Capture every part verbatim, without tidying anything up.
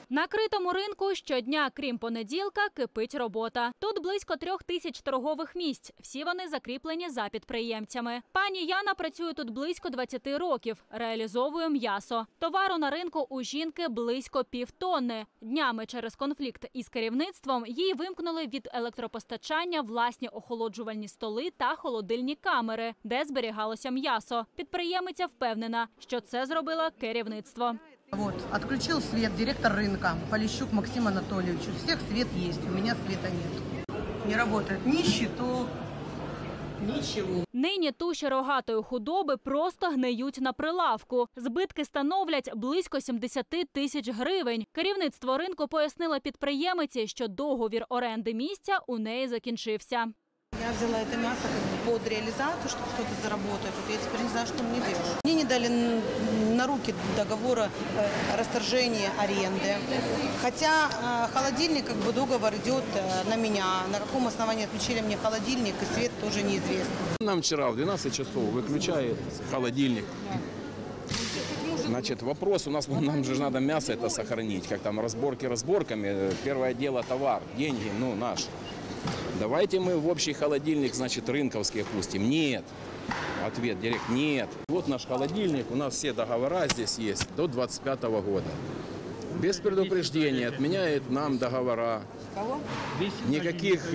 На критому ринку щодня, крім понеділка, кипить робота. Тут близько трьох тисяч торгових місць. Всі вони закріплені за підприємцями. Пані Яна працює тут близько двадцяти років. Реалізовує м'ясо. Товару на ринку у жінки близько півтонни. Днями через конфлікт із керівництвом їй вимкнули від електропостачання власні охолоджувальні столи та холодильні камери, де зберігалося м'ясо. Підприємиця впевнена, що це зробило керівництво. Вот, отключил свет директор рынка Полищук Максим Анатольевич. У всех свет есть, у меня света нет. Не работает ни щиток, ничего. Нині туші рогатої худоби просто гниють на прилавку. Збитки становлять близько сімдесят тисяч гривень. Керівництво ринку пояснило підприємиці, що договір оренди місця у неї закінчився. Я взяла это мясо под реализацию, чтобы что-то заработать. Вот я теперь не знаю, что мне делать. Мне не дали на руки договора расторжения аренды. Хотя холодильник, как бы договор идет на меня. На каком основании отключили мне холодильник и свет тоже неизвестно. Нам вчера в двенадцать часов выключает холодильник. Значит, вопрос у нас, нам же надо мясо это сохранить. Как там разборки разборками. Первое дело товар, деньги, ну, наш. Давайте мы в общий холодильник, значит, рынковский пустим. Нет. Ответ директ, нет. Вот наш холодильник, у нас все договора здесь есть до двадцать пятого года. Без предупреждения отменяет нам договора. Кого? Никаких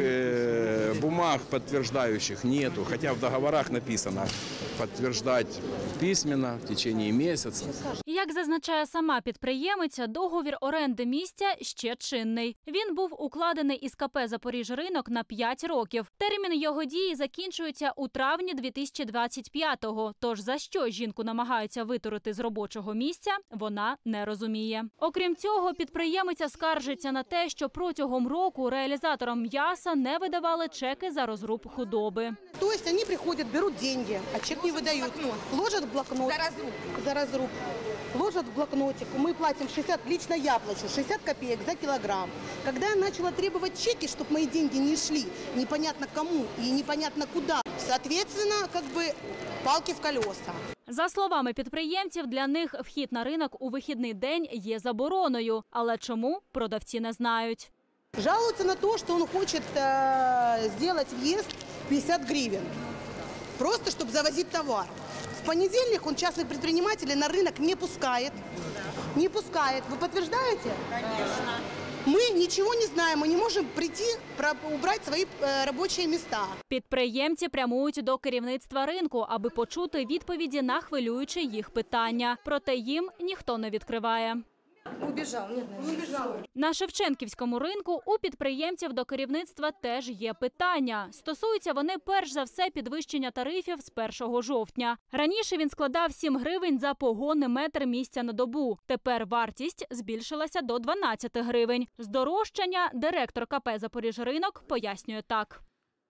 э, бумаг подтверждающих нету, хотя в договорах написано подтверждать письменно в течение месяца. Як зазначає сама підприємиця, договір оренди місця ще чинний. Він був укладений із ка пе «Запоріжринок» на п'ять років. Термін його дії закінчується у травні дві тисячі двадцять п'ятого. Тож за що жінку намагаються витурити з робочого місця, вона не розуміє. Окрім цього, підприємиця скаржиться на те, що протягом року реалізаторам м'яса не видавали чеки за розруб худоби. То есть они приходят, берут деньги, а чек не выдают. Ложат в блокнот. За разруб. За разруб. Ложат в блокнотик. Мы платим шестьдесят, лично я плачу, шестьдесят копеек за килограмм. Когда я начала требовать чеки, чтобы мои деньги не шли, непонятно кому и непонятно куда, соответственно, как бы палки в колеса. За словами підприємців, для них вхід на ринок у вихідний день є забороною. Але чому – продавці не знають. Жалуются на то, что он хочет э, сделать въезд пятьдесят гривен. Просто, чтобы завозить товар. В понедельник он частных предпринимателей на рынок не пускает. Не пускает. Вы подтверждаете? Конечно. Мы ничего не знаем, мы не можем прийти, убрать свои э, робочі місця. Підприємці прямують до керівництва ринку, аби почути відповіді на хвилюючі їх питання. Проте їм ніхто не відкриває. Убіжав, ні, не убіжав. На Шевченківському ринку у підприємців до керівництва теж є питання. Стосуються вони перш за все підвищення тарифів з першого жовтня. Раніше він складав сім гривень за погонний метр місця на добу. Тепер вартість збільшилася до дванадцяти гривень. Здорожчання директор ка пе «Запоріжринок» пояснює так.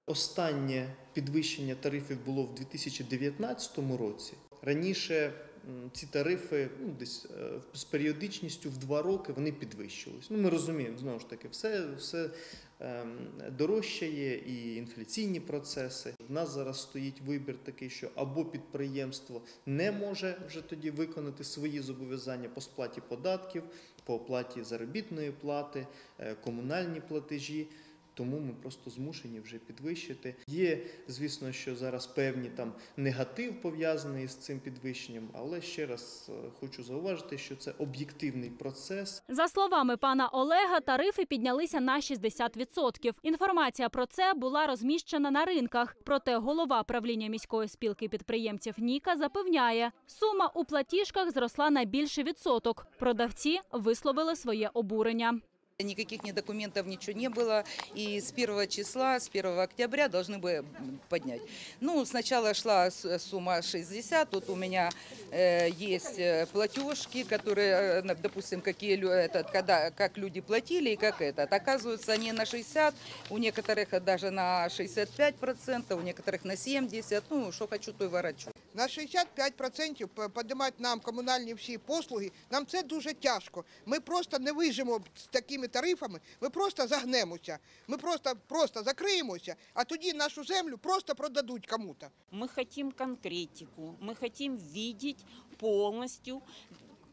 Останнє підвищення тарифів було в дві тисячі дев'ятнадцятому році. Раніше ці тарифи ну, десь з періодичністю в два роки вони підвищувалися. Ну, ми розуміємо, знову ж таки, все, все ем, дорожчає і інфляційні процеси. В нас зараз стоїть вибір такий, що або підприємство не може вже тоді виконати свої зобов'язання по сплаті податків, по оплаті заробітної плати, комунальні платежі. Тому ми просто змушені вже підвищити. Є, звісно, що зараз певний там негатив пов'язаний з цим підвищенням, але ще раз хочу зауважити, що це об'єктивний процес. За словами пана Олега, тарифи піднялися на шістдесят відсотків. Інформація про це була розміщена на ринках. Проте голова правління міської спілки підприємців Ніка запевняє, сума у платіжках зросла на більший відсоток. Продавці висловили своє обурення. Никаких ни документов, ничего не было. И с первого числа, с первого октября должны бы поднять. Ну, сначала шла сумма шестьдесят. Тут у меня э, есть платежки, которые, допустим, какие, этот, когда, как люди платили и как этот. Оказывается, они на шестьдесят, у некоторых даже на шестьдесят пять процентов, у некоторых на семьдесят. Ну, что хочу, то й ворочу. На шістдесят п'ять відсотків піднімати нам комунальні всі послуги, нам це дуже тяжко. Ми просто не вижимо з такими тарифами, ми просто загнемося, ми просто, просто закриємося, а тоді нашу землю просто продадуть кому-то. Ми хочемо конкретику, ми хочемо бачити повністю,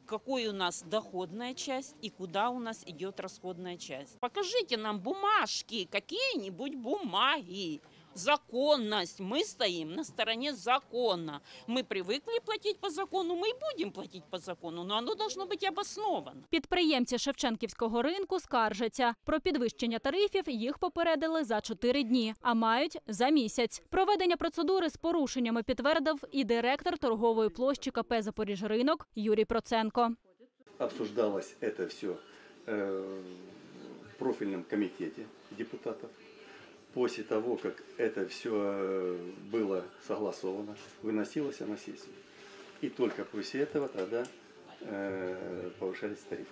какой у нас доходная часть и куда у нас идет расходная часть. Покажите нам бумажки, какие-нибудь бумаги. Законность. Мы стоим на стороне закона. Мы привыкли платить по закону, мы и будем платить по закону, но оно должно быть обосновано. Підприємці Шевченківського ринку скаржаться. Про підвищення тарифів їх попередили за чотири дні, а мають за місяць. Проведення процедури з порушеннями підтвердив і директор торгової площі КП «Запоріжринок» Юрій Проценко. Обсуждалось это все в профильном комитете депутатов. После того, как это все было согласовано, выносилось на сессию. И только после этого тогда э, повышались тарифы.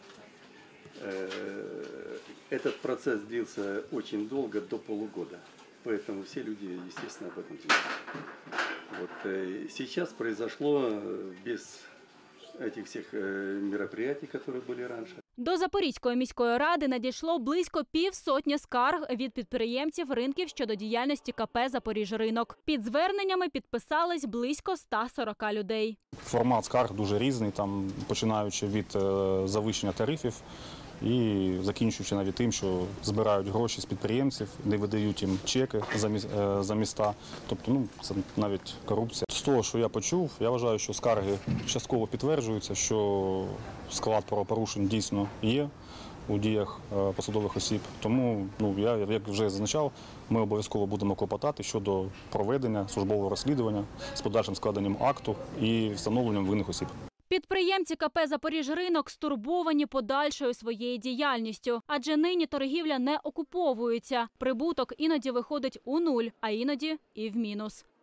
Э, этот процесс длился очень долго, до полугода. Поэтому все люди, естественно, об этом знали. Вот, э, сейчас произошло без этих всех э, мероприятий, которые были раньше. До Запорізької міської ради надійшло близько півсотні скарг від підприємців ринків щодо діяльності КП «Запоріжринок». Під зверненнями підписались близько ста сорока людей. Формат скарг дуже різний, там починаючи від е, завищення тарифів і закінчуючи навіть тим, що збирають гроші з підприємців, не видають їм чеки за, міс, е, за міста. Тобто, ну, це навіть корупція. З того, що я почув, я вважаю, що скарги частково підтверджуються, що склад правопорушень дійсно є у діях е, посадових осіб. Тому, ну, я, як вже зазначав, ми обов'язково будемо клопотати щодо проведення службового розслідування з подальшим складенням акту і встановленням винних осіб. Підприємці КП «Запоріжринок» стурбовані подальшою своєю діяльністю, адже нині торгівля не окуповується. Прибуток іноді виходить у нуль, а іноді і в мінус.